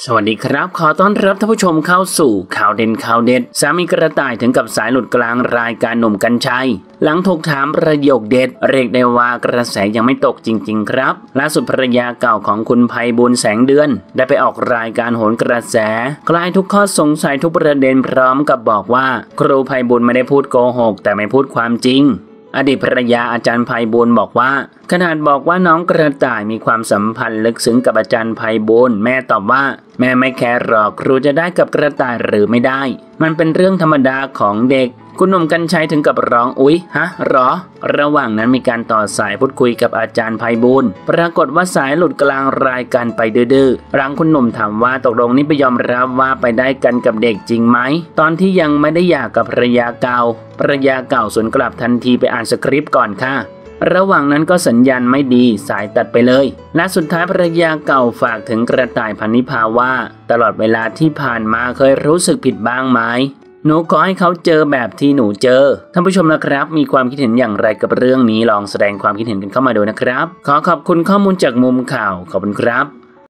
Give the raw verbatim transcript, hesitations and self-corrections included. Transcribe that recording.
สวัสดีครับขอต้อนรับท่านผู้ชมเข้าสู่ข่าวเด่นข่าวเด็ดสามีกระต่ายถึงกับสายหลุดกลางรายการหนุ่มกรรชัยหลังถูกถามประโยคเด็ดเรียกได้ว่ากระแสยังไม่ตกจริงๆครับล่าสุดภรรยาเก่าของคุณไพบูลย์แสงเดือนได้ไปออกรายการโหนกระแสคลายทุกข้อสงสัยทุกประเด็นพร้อมกับบอกว่าครูไพบูลย์ไม่ได้พูดโกหกแต่ไม่พูดความจริงอดีตภรรยาอาจารย์ไพบูลย์บอกว่าขนาดบอกว่าน้องกระต่ายมีความสัมพันธ์ลึกซึ้งกับอาจารย์ไพบูลย์แม่ตอบว่าแม่ไม่แคร์หรอกครูจะได้กับกระต่ายหรือไม่ได้มันเป็นเรื่องธรรมดาของเด็กคุณหนุ่มกรรชัยถึงกับร้องอุ๊ยฮะหรอระหว่างนั้นมีการต่อสายพูดคุยกับอาจารย์ไพบูลย์ปรากฏว่าสายหลุดกลางรายการไปดื้อๆหลังคุณหนุ่มถามว่าตกลงนี่ไปยอมรับว่าไปได้กันกับเด็กจริงไหมตอนที่ยังไม่ได้หย่ากับภรรยาเก่าภรรยาเก่าสวนกลับทันทีไปอ่านสคริปต์ก่อนค่ะระหว่างนั้นก็สัญญาณไม่ดีสายตัดไปเลยและสุดท้ายภรรยาเก่าฝากถึงกระต่ายพันนิพาว่าตลอดเวลาที่ผ่านมาเคยรู้สึกผิดบ้างไหมหนูขอให้เขาเจอแบบที่หนูเจอท่านผู้ชมนะครับมีความคิดเห็นอย่างไรกับเรื่องนี้ลองแสดงความคิดเห็นกันเข้ามาดูนะครับขอขอบคุณข้อมูลจากมุมข่าวขอบคุณครับ